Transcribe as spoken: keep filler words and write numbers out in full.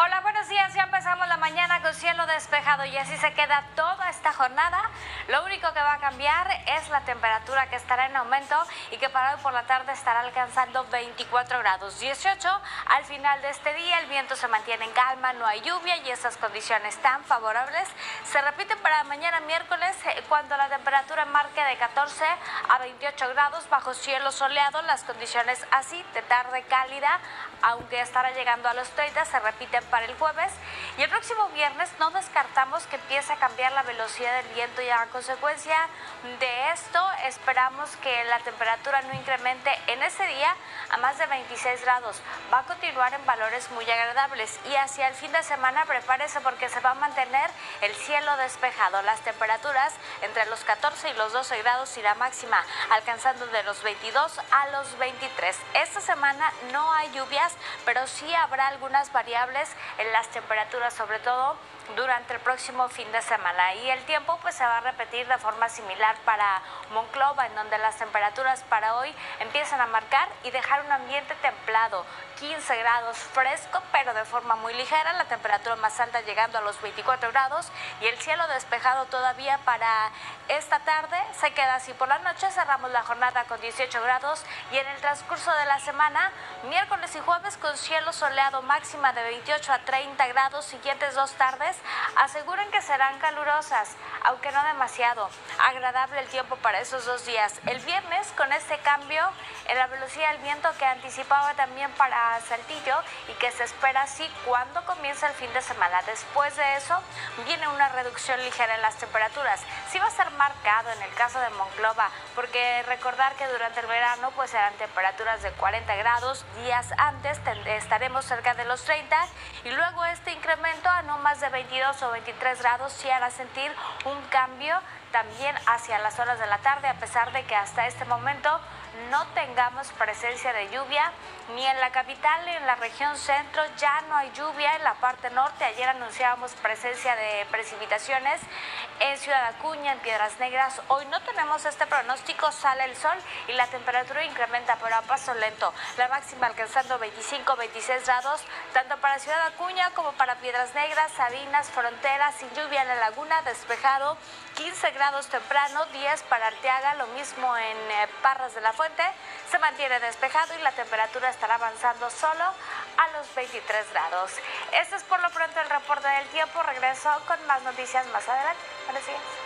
Hola, buenos días. Ya empezamos la mañana con cielo despejado y así se queda toda esta jornada. Lo único que va a cambiar es la temperatura, que estará en aumento y que para hoy por la tarde estará alcanzando veinticuatro grados, dieciocho. Al final de este día el viento se mantiene en calma, no hay lluvia y estas condiciones tan favorables se repiten para mañana miércoles, cuando la temperatura marque de catorce a veintiocho grados bajo cielo soleado. Las condiciones así de tarde cálida, aunque estará llegando a los treinta, se repiten para el jueves, y el próximo viernes no descartamos que empiece a cambiar la velocidad del viento y a consecuencia de esto esperamos que la temperatura no incremente en ese día a más de veintiséis grados. Va a continuar en valores muy agradables y hacia el fin de semana prepárese porque se va a mantener el cielo despejado. Las temperaturas entre los catorce y los doce grados y la máxima alcanzando de los veintidós a los veintitrés. Esta semana no hay lluvias, pero sí habrá algunas variables en las temperaturas, sobre todo durante el próximo fin de semana, y el tiempo pues se va a repetir de forma similar para Monclova, en donde las temperaturas para hoy empiezan a marcar y dejar un ambiente templado, quince grados, fresco pero de forma muy ligera, la temperatura más alta llegando a los veinticuatro grados y el cielo despejado todavía para esta tarde. Se queda así por la noche, cerramos la jornada con dieciocho grados y en el transcurso de la semana, miércoles y jueves con cielo soleado, máxima de veintiocho a treinta grados. Siguientes dos tardes aseguran que serán calurosas, aunque no demasiado. Agradable el tiempo para esos dos días. El viernes, con este cambio en la velocidad del viento que anticipaba también para Saltillo y que se espera así cuando comienza el fin de semana. Después de eso viene una reducción ligera en las temperaturas. Sí va a estar marcado en el caso de Monclova, porque recordar que durante el verano pues eran temperaturas de cuarenta grados, días antes estaremos cerca de los treinta y luego este incremento a no más de veintidós o veintitrés grados sí hará sentir un cambio también hacia las horas de la tarde, a pesar de que hasta este momento no tengamos presencia de lluvia ni en la capital ni en la región centro. Ya no hay lluvia en la parte norte. Ayer anunciábamos presencia de precipitaciones en Ciudad Acuña, en Piedras Negras. Hoy no tenemos este pronóstico, sale el sol y la temperatura incrementa, pero a paso lento. La máxima alcanzando veinticinco, veintiséis grados, tanto para Ciudad Acuña como para Piedras Negras, Sabinas, Fronteras, sin lluvia en la laguna, despejado, quince grados temprano, diez para Arteaga, lo mismo en eh, Parras de la Fuente, se mantiene despejado y la temperatura estará avanzando solo a los veintitrés grados. Este es por lo pronto el reporte del tiempo. Regreso con más noticias más adelante. Buenos días.